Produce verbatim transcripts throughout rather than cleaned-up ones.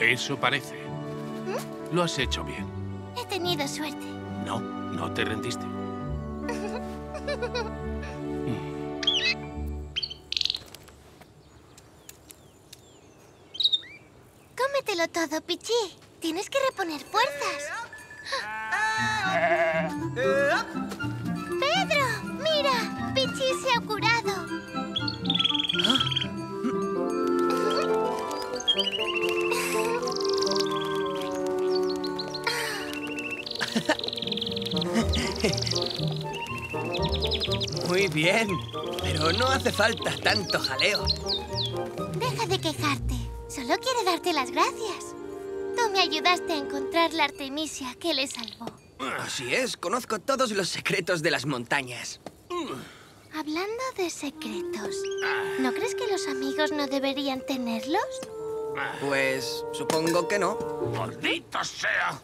Eso parece. ¿Mm? Lo has hecho bien. He tenido suerte. No, no te rendiste. Cómetelo todo, Pichi. Tienes que reponer fuerzas. ¡Pedro! ¡Mira! Pichi se ha curado. Muy bien, pero no hace falta tanto jaleo. Deja de quejarte. Solo quiere darte las gracias. Tú me ayudaste a encontrar la Artemisia que le salvó. Así es, conozco todos los secretos de las montañas. Hablando de secretos, ¿no crees que los amigos no deberían tenerlos? Pues supongo que no. ¡Maldita sea!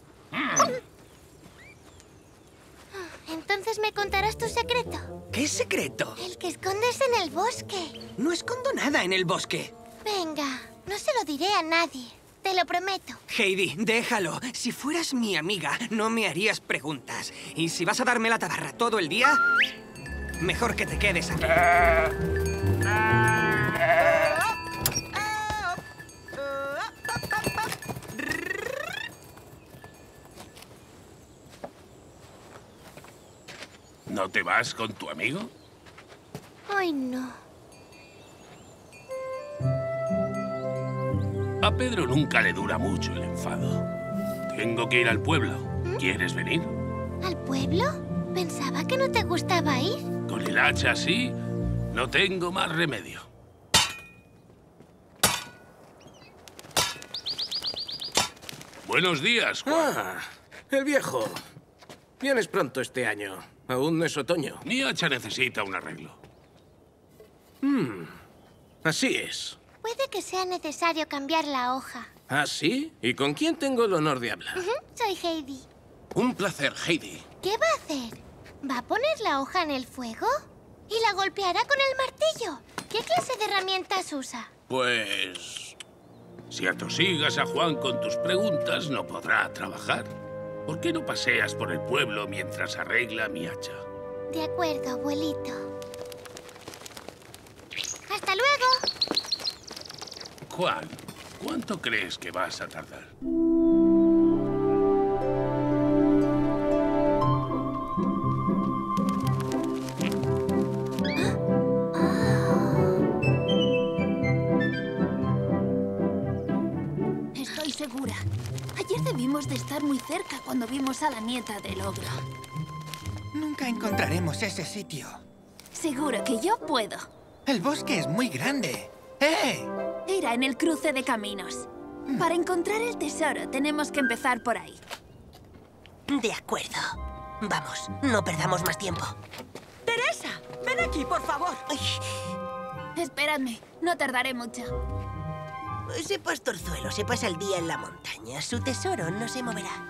Entonces me contarás tu secreto. ¿Qué secreto? El que escondes en el bosque. No escondo nada en el bosque. Venga, no se lo diré a nadie. Te lo prometo. Heidi, déjalo. Si fueras mi amiga, no me harías preguntas. Y si vas a darme la tabarra todo el día, mejor que te quedes aquí. ¿No te vas con tu amigo? Ay, no. A Pedro nunca le dura mucho el enfado. Tengo que ir al pueblo. ¿Quieres venir? ¿Al pueblo? Pensaba que no te gustaba ir. Con el hacha así, no tengo más remedio. Buenos días, Juan. Ah, el viejo. Vienes pronto este año. Aún no es otoño. Mi hacha necesita un arreglo. Hmm, así es. Puede que sea necesario cambiar la hoja. ¿Ah, sí? ¿Y con quién tengo el honor de hablar? Ujú, soy Heidi. Un placer, Heidi. ¿Qué va a hacer? ¿Va a poner la hoja en el fuego? ¿Y la golpeará con el martillo? ¿Qué clase de herramientas usa? Pues... si atosigas a Juan con tus preguntas, no podrá trabajar. ¿Por qué no paseas por el pueblo mientras arregla mi hacha? De acuerdo, abuelito. ¡Hasta luego! Juan, ¿cuánto crees que vas a tardar? Estoy segura. Ayer debimos de estar muy cerca cuando vimos a la nieta del ogro. Nunca encontraremos ese sitio. Seguro que yo puedo. El bosque es muy grande. ¡Eh! Era en el cruce de caminos. Para encontrar el tesoro tenemos que empezar por ahí. De acuerdo. Vamos, no perdamos más tiempo. ¡Teresa! ¡Ven aquí, por favor! Ay, Esperadme, no tardaré mucho. ese pastorzuelo se pasa el día en la montaña. Su tesoro no se moverá.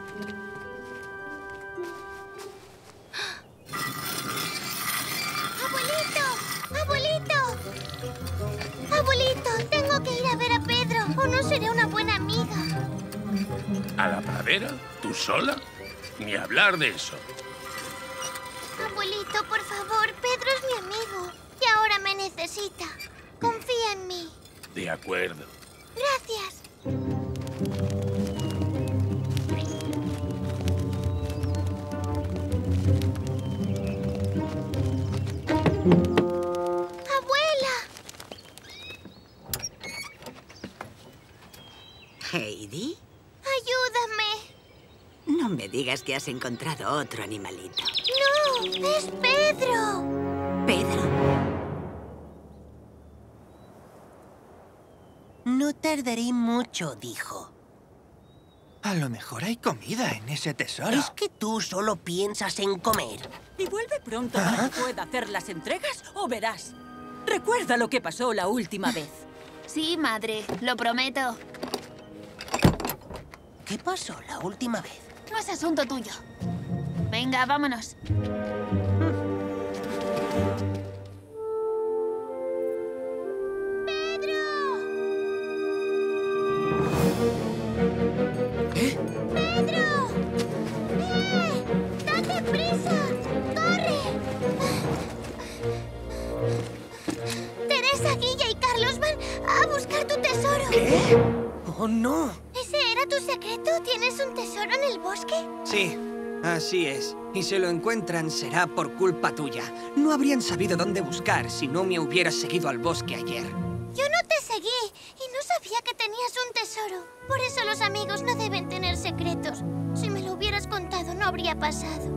¡Abuelito! ¡Abuelito! ¡Abuelito! Tengo que ir a ver a Pedro o no seré una buena amiga. ¿A la pradera? ¿Tú sola? Ni hablar de eso. Abuelito, por favor, Pedro es mi amigo y ahora me necesita. Confía en mí. De acuerdo. Gracias. ¡Abuela! ¿Heidi? ¡Ayúdame! No me digas que has encontrado otro animalito. ¡No! ¡Es Pedro! ¿Pedro? No tardaré mucho, dijo. A lo mejor hay comida en ese tesoro. Es que tú solo piensas en comer. Y vuelve pronto para que pueda hacer las entregas o verás. Recuerda lo que pasó la última vez. Sí, madre, lo prometo. ¿Qué pasó la última vez? No es asunto tuyo. Venga, vámonos. ¡Pedro! ¿Qué? ¡Oh, no! ¿Ese era tu secreto? ¿Tienes un tesoro en el bosque? Sí, así es. Y si lo encuentran será por culpa tuya. No habrían sabido dónde buscar si no me hubieras seguido al bosque ayer. Yo no te seguí y no sabía que tenías un tesoro. Por eso los amigos no deben tener secretos. Si me lo hubieras contado no habría pasado.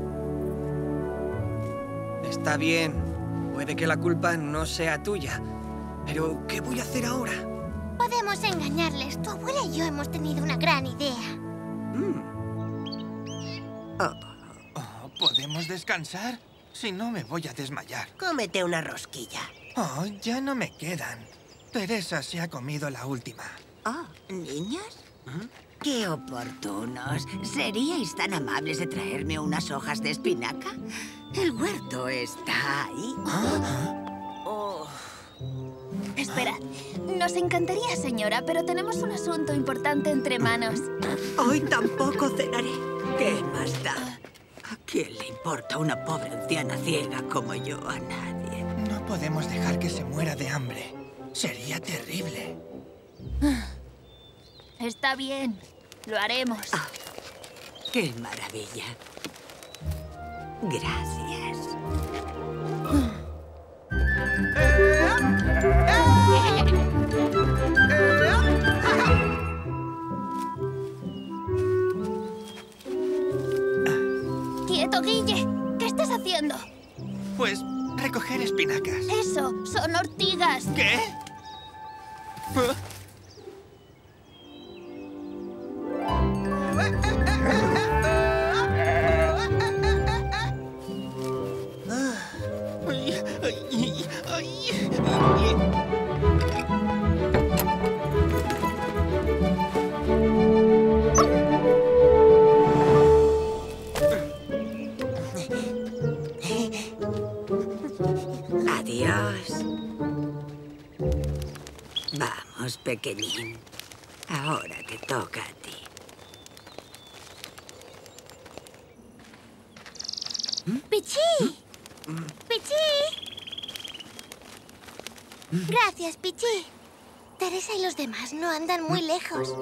Está bien. Puede que la culpa no sea tuya. Pero, ¿qué voy a hacer ahora? Podemos engañarles. Tu abuela y yo hemos tenido una gran idea. Oh, ¿podemos descansar? Si no, me voy a desmayar. Cómete una rosquilla. Oh, ya no me quedan. Teresa se ha comido la última. Oh, ¿niños? ¡Qué oportunos! ¿Seríais tan amables de traerme unas hojas de espinaca? El huerto está ahí. Oh. Esperad. Nos encantaría, señora, pero tenemos un asunto importante entre manos. Hoy tampoco cenaré. ¿Qué más da? ¿A quién le importa una pobre anciana ciega como yo? A nadie. No podemos dejar que se muera de hambre. Sería terrible. Está bien. Lo haremos. Ah, ¡qué maravilla! Gracias. ¡Quieto, Guille! ¿Qué estás haciendo? Pues recoger espinacas. Eso, son ortigas. ¿Qué? ¿Ah? Ay, ay, ay, ay. Adiós. Vamos, pequeñín. Ahora te toca a ti. ¡Pichí! ¡Pichí! Gracias, Pichí. Teresa y los demás no andan muy lejos.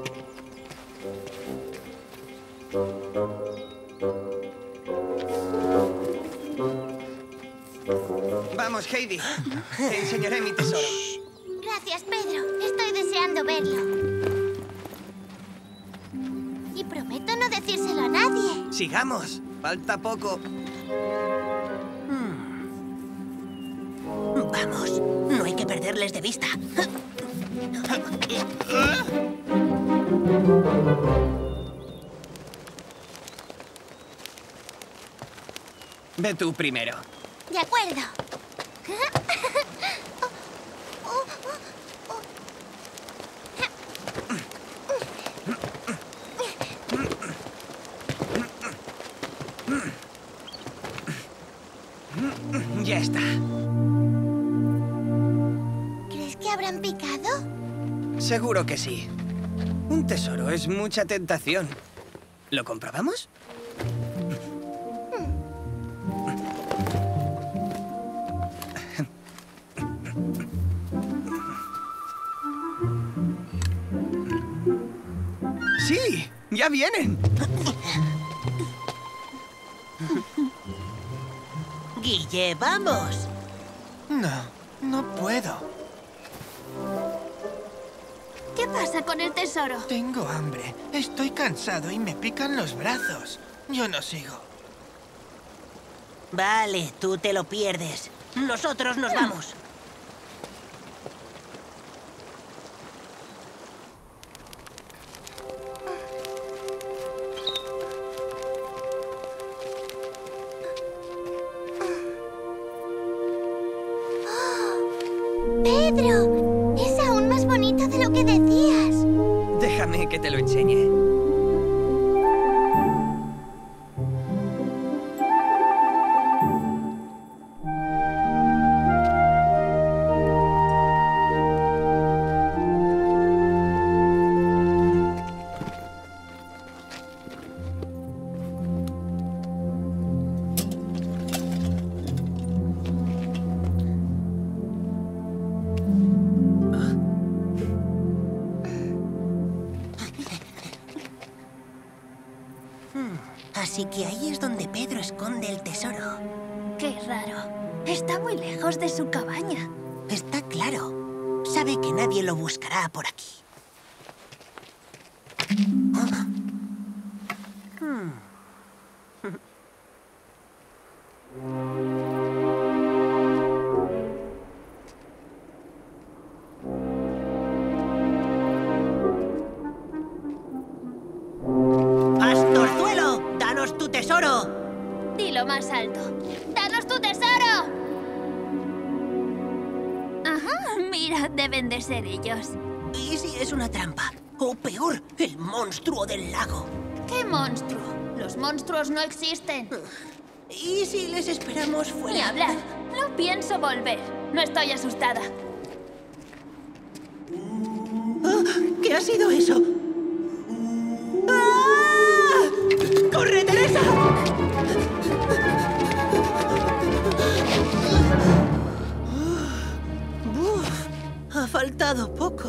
Vamos, Heidi. Te enseñaré mi tesoro. Gracias, Pedro. Estoy deseando verlo. Y prometo no decírselo a nadie. Sigamos. Falta poco. Vamos, no hay que perderles de vista. Ve tú primero. De acuerdo. Ya está. ¿Crees que habrán picado? Seguro que sí. Un tesoro es mucha tentación. ¿Lo comprobamos? ¡Sí! ¡Ya vienen! Guille, vamos. No, no puedo. ¿Qué pasa con el tesoro? Tengo hambre. Estoy cansado y me pican los brazos. Yo no sigo. Vale, tú te lo pierdes. Nosotros nos vamos. ¡Pedro! Es aún más bonito de lo que decías. Déjame que te lo enseñe. Así que ahí es donde Pedro esconde el tesoro. Qué raro. Está muy lejos de su cabaña. Está claro. Sabe que nadie lo buscará por aquí. ¿Ah? Hmm. ¡Pastorzuelo! ¡Danos tu tesoro! Dilo más alto. ¡Danos tu tesoro! Ajá, mira, deben de ser ellos. ¿Y si es una trampa? O peor, el monstruo del lago. ¿Qué monstruo? Los monstruos no existen. ¿Y si les esperamos fuera? Ni hablar. No pienso volver. No estoy asustada. ¿Ah? ¿Qué ha sido eso? ¡Ah! ¡Corre, Teresa! Uf, ha faltado poco.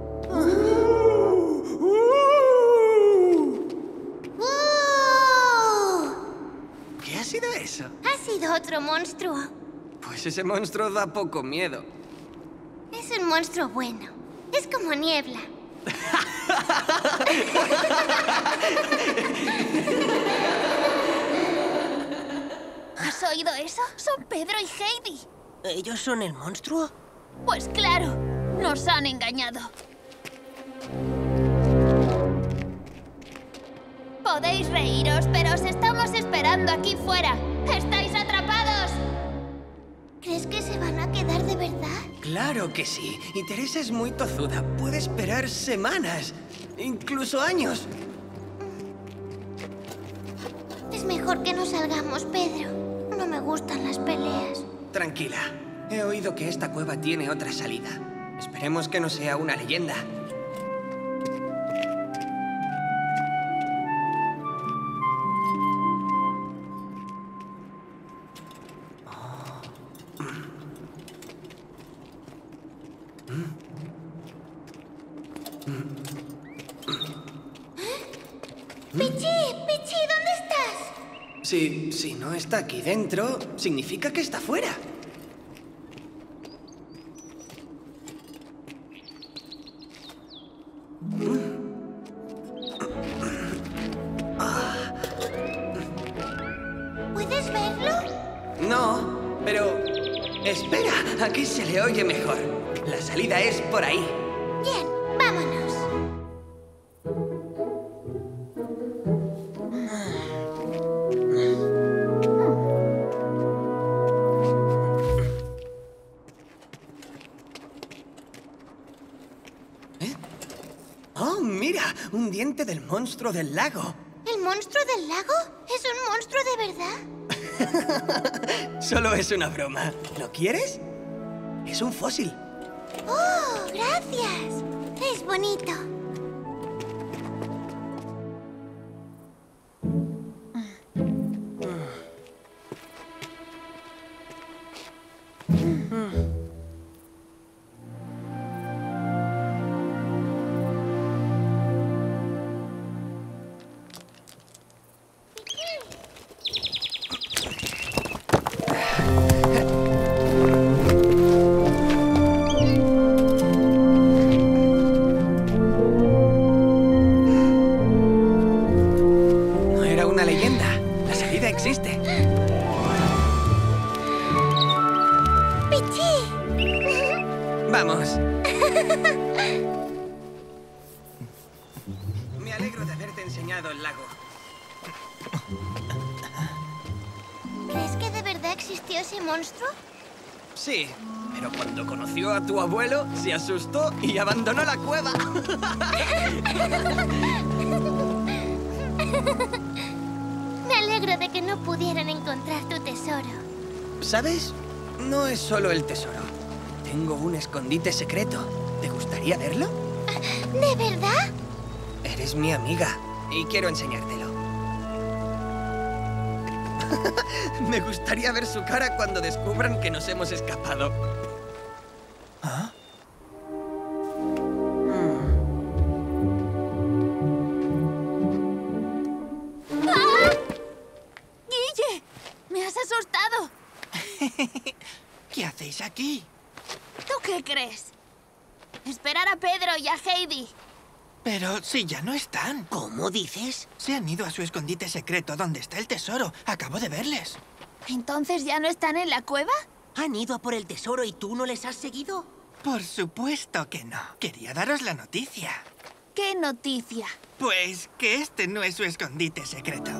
¿Qué ha sido eso? Ha sido otro monstruo. Pues ese monstruo da poco miedo. Es un monstruo bueno. Es como niebla. ¿Has oído eso? Son Pedro y Heidi. ¿Ellos son el monstruo? Pues claro, nos han engañado. Podéis reíros, pero os estamos esperando aquí fuera. ¡Estáis atrapados! ¿Crees que se van a quedar de verdad? Claro que sí. Y Teresa es muy tozuda. Puede esperar semanas, incluso años. Es mejor que no salgamos, Pedro. No me gustan las peleas. Tranquila. He oído que esta cueva tiene otra salida. Esperemos que no sea una leyenda. ¡Pichi! ¡Pichi! ¿Dónde estás? Si, si no está aquí dentro, significa que está fuera. ¿Puedes verlo? No, pero... Espera, aquí se le oye mejor. La salida es por ahí. Bien, vámonos. ¿Eh? ¡Oh, mira! Un diente del monstruo del lago. ¿El monstruo del lago? ¿Es un monstruo de verdad? Solo es una broma. ¿Lo quieres? Es un fósil. ¡Oh, gracias! Es bonito. No era una leyenda. La salida existe. ¡Pichi! Vamos. Me alegro de haberte enseñado el lago. ¿Crees que de verdad existió ese monstruo? Sí, pero cuando conoció a tu abuelo, se asustó y abandonó la cueva. Me alegro de que no pudieran encontrar tu tesoro. ¿Sabes? No es solo el tesoro. Tengo un escondite secreto. ¿Te gustaría verlo? ¿De verdad? Eres mi amiga y quiero enseñártelo. Me gustaría ver su cara cuando descubran que nos hemos escapado. ¿Ah? ¿Qué hacéis aquí? ¿Tú qué crees? Esperar a Pedro y a Heidi. Pero si ya no están. ¿Cómo dices? Se han ido a su escondite secreto donde está el tesoro. Acabo de verles. ¿Entonces ya no están en la cueva? ¿Han ido a por el tesoro y tú no les has seguido? Por supuesto que no. Quería daros la noticia. ¿Qué noticia? Pues que este no es su escondite secreto.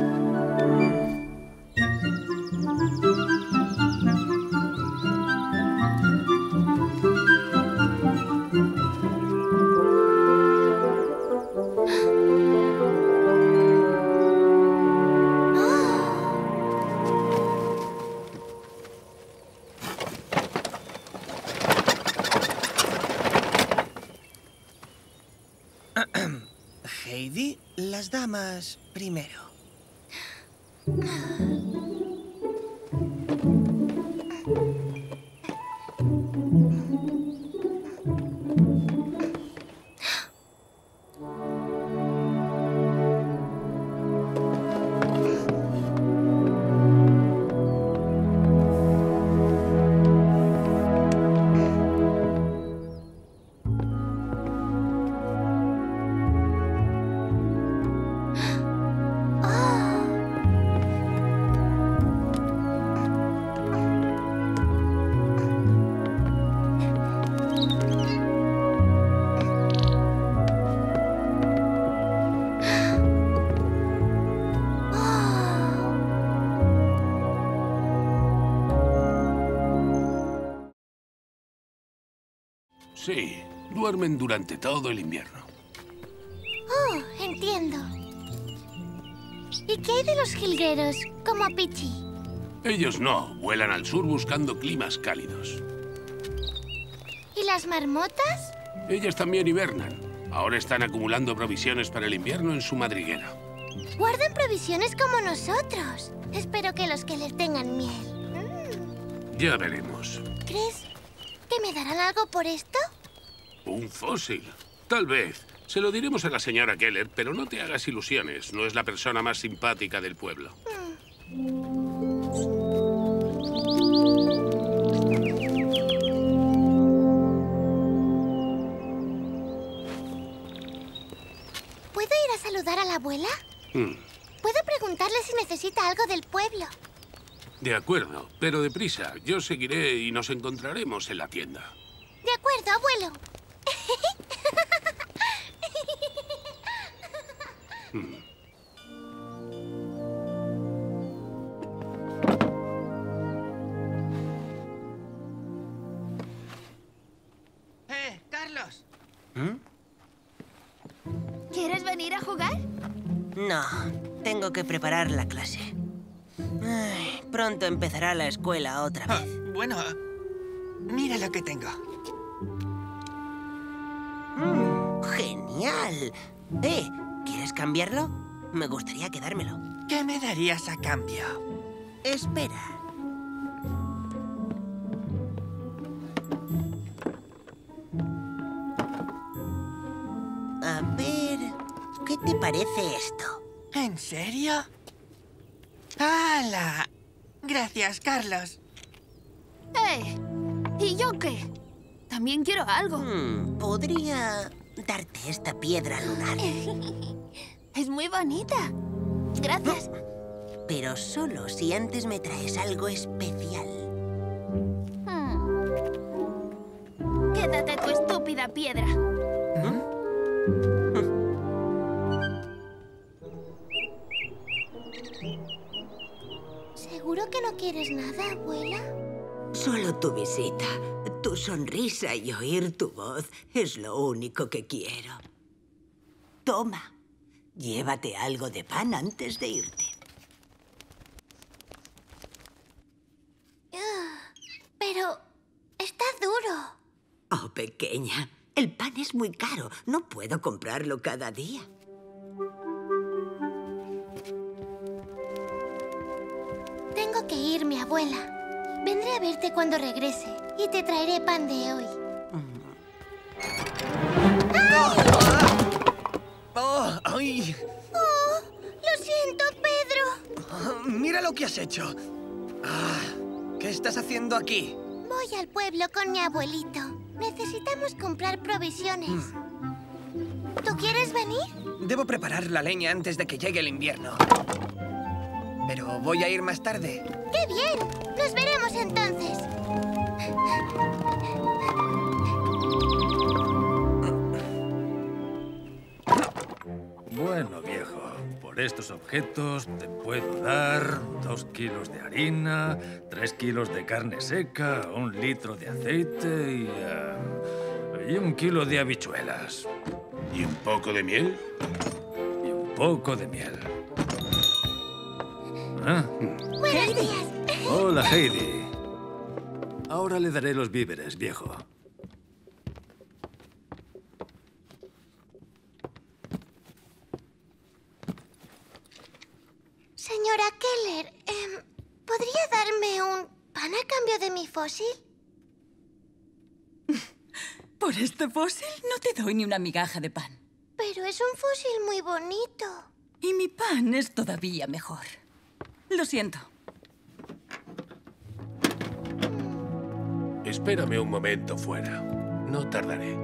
Heidi, las damas primero. Sí, duermen durante todo el invierno. Oh, entiendo. ¿Y qué hay de los jilgueros, como Pichi? Ellos no, vuelan al sur buscando climas cálidos. ¿Y las marmotas? Ellas también hibernan. Ahora están acumulando provisiones para el invierno en su madriguera. Guardan provisiones como nosotros. Espero que los que les tengan miel. Mm. Ya veremos. ¿Crees que me darán algo por esto? Un fósil. Tal vez. Se lo diremos a la señora Keller, pero no te hagas ilusiones. No es la persona más simpática del pueblo. ¿Puedo ir a saludar a la abuela? Hmm. ¿Puedo preguntarle si necesita algo del pueblo? De acuerdo, pero deprisa. Yo seguiré y nos encontraremos en la tienda. De acuerdo, abuelo. Hmm. ¡Eh, Carlos! ¿Mm? ¿Quieres venir a jugar? No, tengo que preparar la clase. Ay, pronto empezará la escuela otra Ah, vez. bueno, mira lo que tengo. Mm, ¡Genial! Eh, ¿quieres cambiarlo? Me gustaría quedármelo. ¿Qué me darías a cambio? Espera. A ver, ¿qué te parece esto? ¿En serio? ¡Hala! Gracias, Carlos. ¡Eh! ¿Y yo qué? También quiero algo. Hmm, podría darte esta piedra lunar. Es muy bonita. Gracias. Pero solo si antes me traes algo especial. Hmm. Quédate tu estúpida piedra. ¿Seguro que no quieres nada, abuela? Solo tu visita, tu sonrisa y oír tu voz es lo único que quiero. Toma, llévate algo de pan antes de irte. Pero está duro. Oh, pequeña, el pan es muy caro. No puedo comprarlo cada día. Tengo que irme, abuela. Vendré a verte cuando regrese y te traeré pan de hoy. ¡Oh! ¡Ay! ¡Oh! ¡Lo siento, Pedro! Ah, ¡Mira lo que has hecho! Ah, ¡qué ¿Qué estás haciendo aquí? Voy al pueblo con mi abuelito. Necesitamos comprar provisiones. Mm. ¿Tú quieres venir? Debo preparar la leña antes de que llegue el invierno. Pero voy a ir más tarde. ¡Qué bien! ¡Nos veremos entonces! Bueno, viejo, por estos objetos te puedo dar dos kilos de harina, tres kilos de carne seca, un litro de aceite y, uh, y un kilo de habichuelas. ¿Y un poco de miel? Y un poco de miel. ¿Ah? ¡Buenos días! Hola, Heidi. Ahora le daré los víveres, viejo. Señora Keller, eh, ¿podría darme un pan a cambio de mi fósil? Por este fósil no te doy ni una migaja de pan. Pero es un fósil muy bonito. Y mi pan es todavía mejor. Lo siento. Espérame un momento fuera. No tardaré.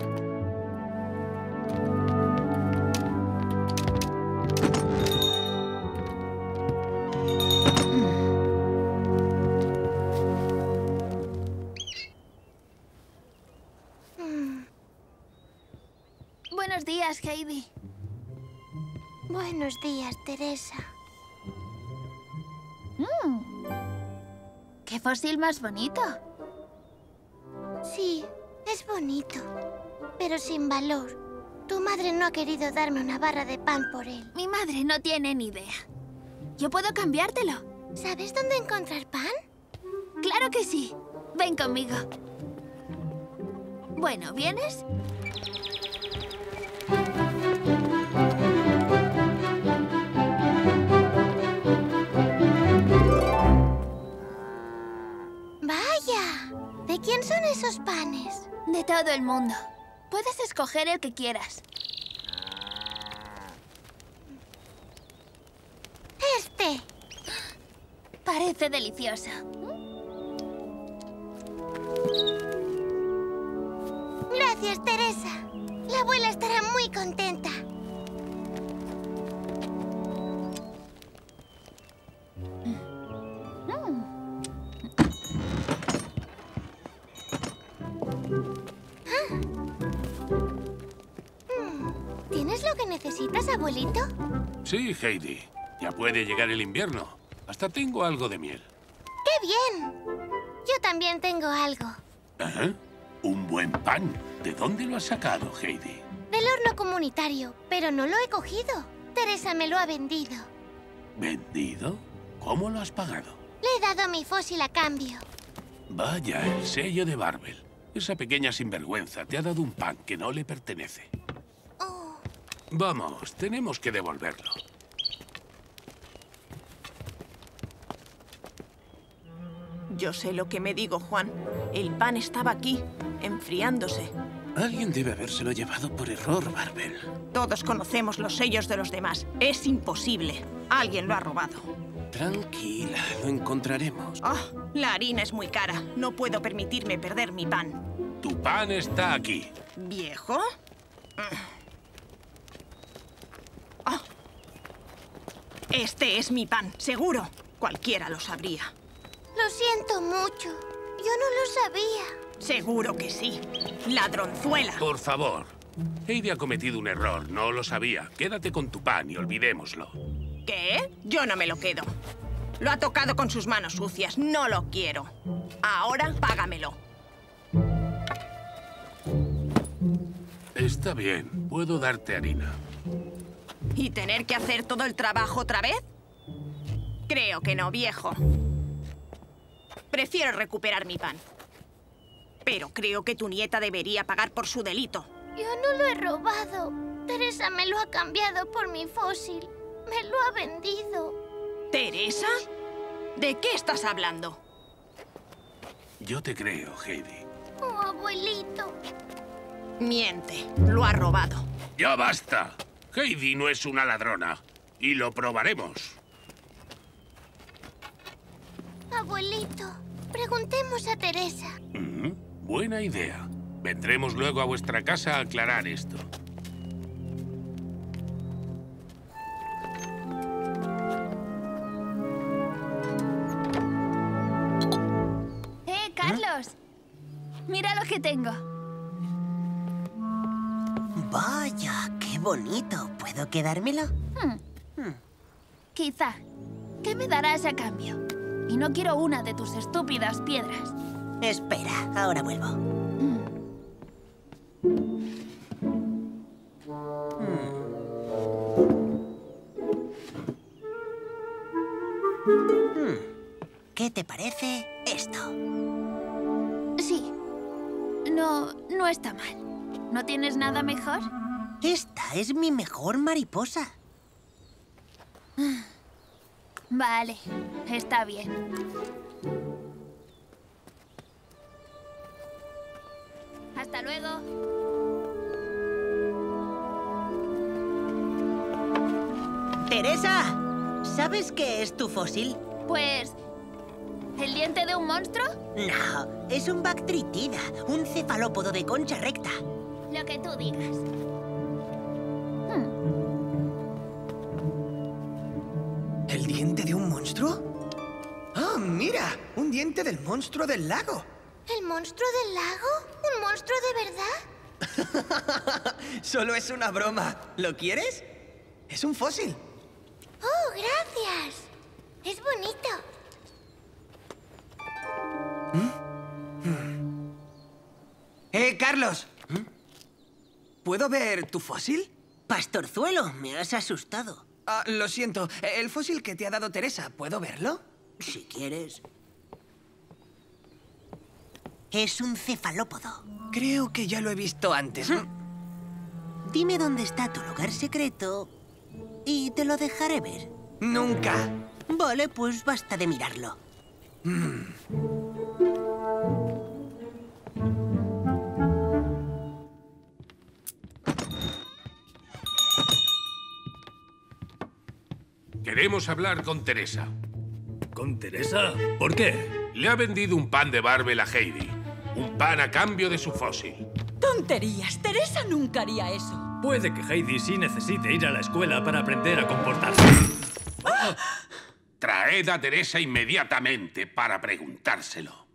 Buenos días, Heidi. Buenos días, Teresa. Mm. ¿Qué fósil más bonito? Sí, es bonito, pero sin valor. Tu madre no ha querido darme una barra de pan por él. Mi madre no tiene ni idea. Yo puedo cambiártelo. ¿Sabes dónde encontrar pan? Claro que sí. Ven conmigo. Bueno, ¿vienes? ¡Vaya! ¿De quién son esos panes? De todo el mundo. Puedes escoger el que quieras. Este. Parece delicioso. Gracias, Teresa. La abuela estará muy contenta. ¿Tienes lo que necesitas, abuelito? Sí, Heidi. Ya puede llegar el invierno. Hasta tengo algo de miel. ¡Qué bien! Yo también tengo algo. ¿Eh? ¿Un buen pan? ¿De dónde lo has sacado, Heidi? Del horno comunitario, pero no lo he cogido. Teresa me lo ha vendido. ¿Vendido? ¿Cómo lo has pagado? Le he dado mi fósil a cambio. Vaya, el sello de Barbel. Esa pequeña sinvergüenza te ha dado un pan que no le pertenece. Oh. Vamos, tenemos que devolverlo. Yo sé lo que me digo, Juan. El pan estaba aquí, enfriándose. Alguien debe habérselo llevado por error, Barbel. Todos conocemos los sellos de los demás. Es imposible. Alguien lo ha robado. Tranquila, lo encontraremos. Oh, la harina es muy cara. No puedo permitirme perder mi pan. Tu pan está aquí. ¿Viejo? Oh. Este es mi pan, seguro. Cualquiera lo sabría. Lo siento mucho. Yo no lo sabía. Seguro que sí. Ladronzuela. Por favor. Heidi ha cometido un error. No lo sabía. Quédate con tu pan y olvidémoslo. ¿Qué? Yo no me lo quedo. Lo ha tocado con sus manos sucias. No lo quiero. Ahora, págamelo. Está bien. Puedo darte harina. ¿Y tener que hacer todo el trabajo otra vez? Creo que no, viejo. Prefiero recuperar mi pan. Pero creo que tu nieta debería pagar por su delito. Yo no lo he robado. Teresa me lo ha cambiado por mi fósil. Me lo ha vendido. ¿Teresa? ¿De qué estás hablando? Yo te creo, Heidi. Oh, abuelito. Miente. Lo ha robado. ¡Ya basta! Heidi no es una ladrona. Y lo probaremos. Abuelito, Preguntemos a Teresa. Mm, buena idea. Vendremos luego a vuestra casa a aclarar esto. ¡Eh, Carlos! Mira lo que tengo. Vaya, qué bonito. ¿Puedo quedármelo? Hmm. Hmm. Quizá. ¿Qué me darás a cambio? Y no quiero una de tus estúpidas piedras. Espera, ahora vuelvo. Mm. Hmm. ¿Qué te parece esto? Sí. No, no está mal. ¿No tienes nada mejor? Esta es mi mejor mariposa. Vale, está bien. Hasta luego. Teresa, ¿sabes qué es tu fósil? Pues... ¿el diente de un monstruo? No, es un bactritida, un cefalópodo de concha recta. Lo que tú digas. ¿El diente de un monstruo? ¡Ah, mira! ¡Un diente del monstruo del lago! ¿El monstruo del lago? ¿Un monstruo de verdad? Solo es una broma. ¿Lo quieres? Es un fósil. ¡Oh, gracias! Es bonito. ¿Mm? ¡Eh, Carlos! ¿Puedo ver tu fósil? Pastorzuelo, me has asustado. Ah, lo siento. El fósil que te ha dado Teresa, ¿puedo verlo? Si quieres. Es un cefalópodo. Creo que ya lo he visto antes. ¿Mm? Dime dónde está tu lugar secreto y te lo dejaré ver. ¡Nunca! Vale, pues basta de mirarlo. Mm. Queremos hablar con Teresa. ¿Con Teresa? ¿Por qué? Le ha vendido un pan de Barbel a Heidi. Un pan a cambio de su fósil. ¡Tonterías! Teresa nunca haría eso. Puede que Heidi sí necesite ir a la escuela para aprender a comportarse. ¡Ah! Traed a Teresa inmediatamente para preguntárselo.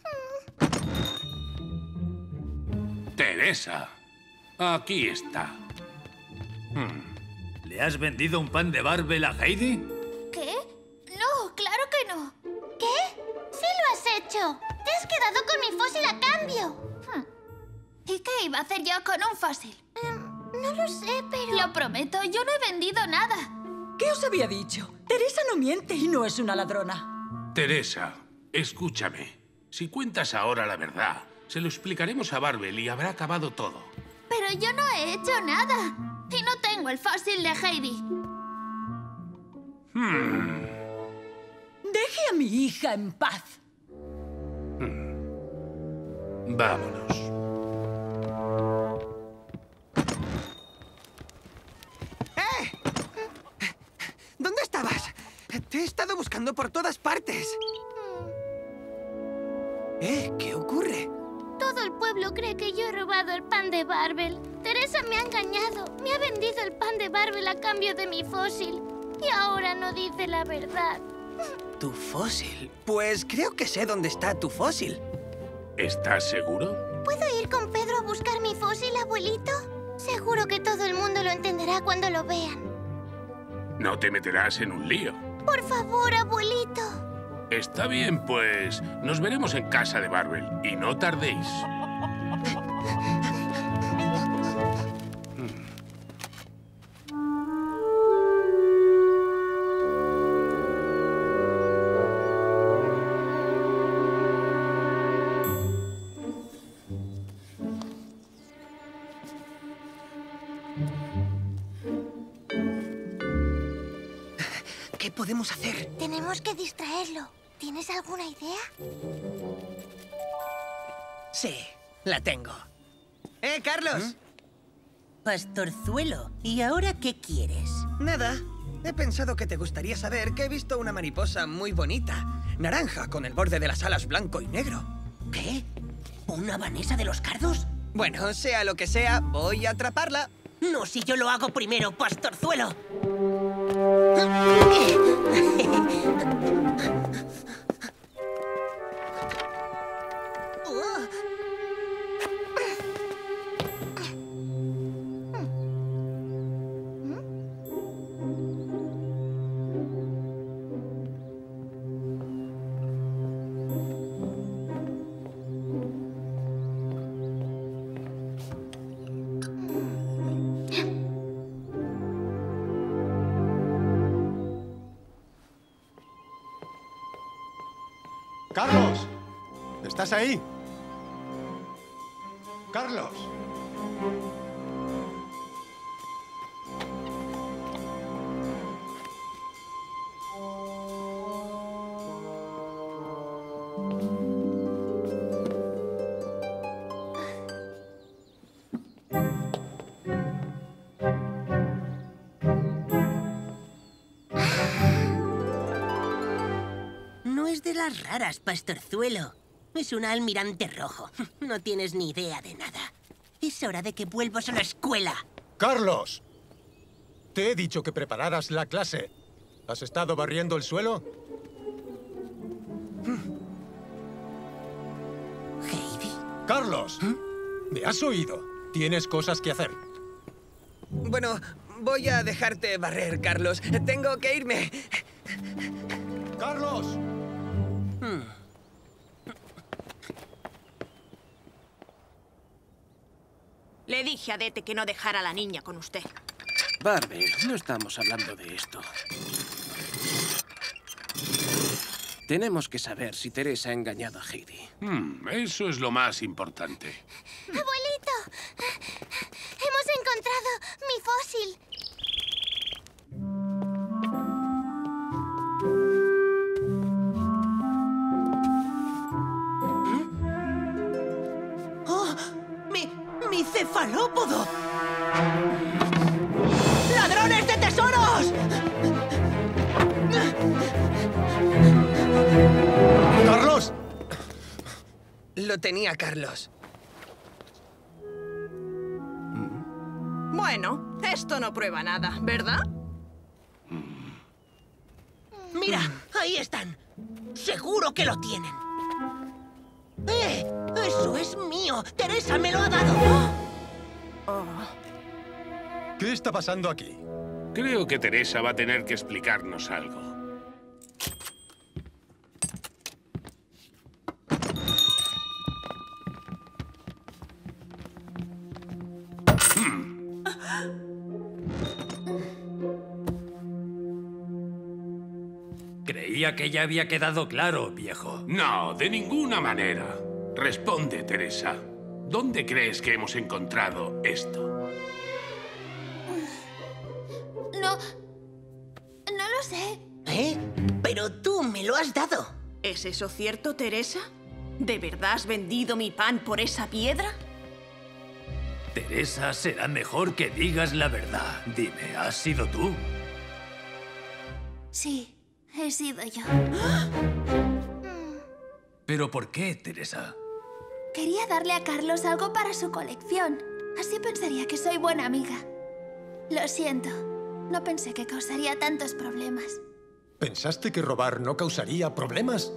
Teresa, aquí está. Hmm. ¿Le has vendido un pan de Barbel a Heidi? ¿Qué? No, claro que no. ¿Qué? ¡Sí lo has hecho! ¡Te has quedado con mi fósil a cambio! Hmm. ¿Y qué iba a hacer yo con un fósil? Um, no lo sé, pero... Lo prometo, yo no he vendido nada. ¿Qué os había dicho? Teresa no miente y no es una ladrona. Teresa, escúchame. Si cuentas ahora la verdad, se lo explicaremos a Barbel y habrá acabado todo. Pero yo no he hecho nada. Y no tengo el fósil de Heidi. Hmm. Deje a mi hija en paz. Hmm. Vámonos. ¡Eh! ¿Dónde estabas? Te he estado buscando por todas partes. ¿Eh? ¿Qué ocurre? Todo el pueblo cree que yo he robado el pan de Barbel. Teresa me ha engañado. Me ha vendido el pan de Barbel a cambio de mi fósil. Y ahora no dice la verdad. ¿Tu fósil? Pues creo que sé dónde está tu fósil. ¿Estás seguro? ¿Puedo ir con Pedro a buscar mi fósil, abuelito? Seguro que todo el mundo lo entenderá cuando lo vean. No te meterás en un lío. Por favor, abuelito. Está bien, pues nos veremos en casa de Barbel y no tardéis. ¿Qué podemos hacer? Tenemos que distraerlo. ¿Tienes alguna idea? Sí, la tengo. ¡Eh, Carlos! ¿Mm? Pastorzuelo, ¿y ahora qué quieres? Nada. He pensado que te gustaría saber que he visto una mariposa muy bonita. naranja con el borde de las alas blanco y negro. ¿Qué? ¿Una Vanessa de los Cardos? Bueno, sea lo que sea, voy a atraparla. No, si yo lo hago primero, pastorzuelo. ¡Carlos! ¿Estás ahí? ¡Carlos! De las raras, pastorzuelo. Es un almirante rojo. No tienes ni idea de nada. Es hora de que vuelvas a la escuela. ¡Carlos! Te he dicho que prepararas la clase. ¿Has estado barriendo el suelo? ¿Heidi? ¡Carlos! ¿Me has oído? Tienes cosas que hacer. Bueno, voy a dejarte barrer, Carlos. Tengo que irme. ¡Carlos! Hmm. Le dije a Dete que no dejara a la niña con usted. Barbel, no estamos hablando de esto. Tenemos que saber si Teresa ha engañado a Heidi. Hmm, eso es lo más importante. ¡Abuelito! ¡Hemos encontrado mi fósil! ¡Mi cefalópodo! ¡Ladrones de tesoros! ¡Carlos! Lo tenía Carlos. Bueno, esto no prueba nada, ¿verdad? Mira, ahí están. Seguro que lo tienen. ¡Eh! ¡Eso es mío! ¡Teresa me lo ha dado! Oh. ¿Qué está pasando aquí? Creo que Teresa va a tener que explicarnos algo. Creía que ya había quedado claro, viejo. No, de ninguna manera. Responde, Teresa. ¿Dónde crees que hemos encontrado esto? No... no lo sé. ¿Eh? Pero tú me lo has dado. ¿Es eso cierto, Teresa? ¿De verdad has vendido mi pan por esa piedra? Teresa, será mejor que digas la verdad. Dime, ¿has sido tú? Sí, he sido yo. ¿Pero por qué, Teresa? Quería darle a Carlos algo para su colección. Así pensaría que soy buena amiga. Lo siento. No pensé que causaría tantos problemas. ¿Pensaste que robar no causaría problemas?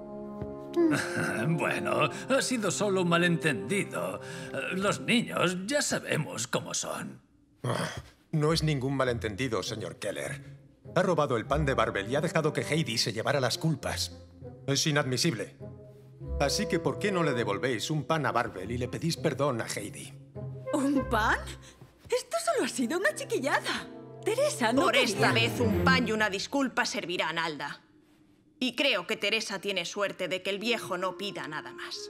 Bueno, ha sido solo un malentendido. Los niños ya sabemos cómo son. Ah, no es ningún malentendido, señor Keller. Ha robado el pan de Barbel y ha dejado que Heidi se llevara las culpas. Es inadmisible. Así que, ¿por qué no le devolvéis un pan a Barbel y le pedís perdón a Heidi? ¿Un pan? Esto solo ha sido una chiquillada. Teresa, no Por quería... esta vez un pan y una disculpa servirán, Alda. Y creo que Teresa tiene suerte de que el viejo no pida nada más.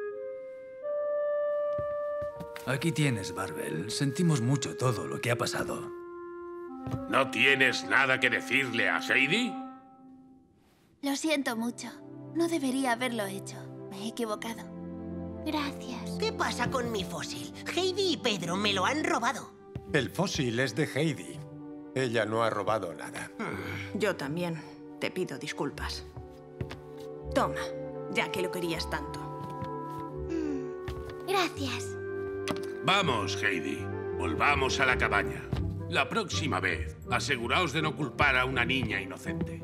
Aquí tienes, Barbel. Sentimos mucho todo lo que ha pasado. ¿No tienes nada que decirle a Heidi? Lo siento mucho. No debería haberlo hecho. Me he equivocado. Gracias. ¿Qué pasa con mi fósil? Heidi y Pedro me lo han robado. El fósil es de Heidi. Ella no ha robado nada. Yo también. Te pido disculpas. Toma, ya que lo querías tanto. Mm, gracias. Vamos, Heidi. Volvamos a la cabaña. La próxima vez, aseguraos de no culpar a una niña inocente.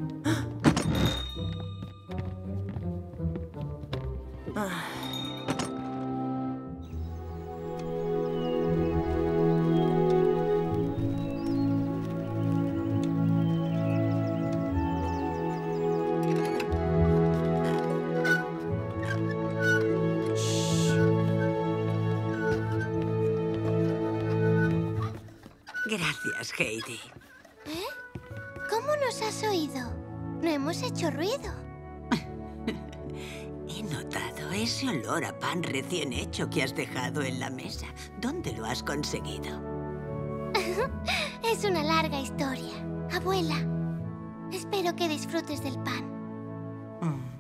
Ah. Gracias, Heidi. ¿Eh? ¿Cómo nos has oído? No hemos hecho ruido. He notado ese olor a pan recién hecho que has dejado en la mesa. ¿Dónde lo has conseguido? Es una larga historia. Abuela, espero que disfrutes del pan. Mm.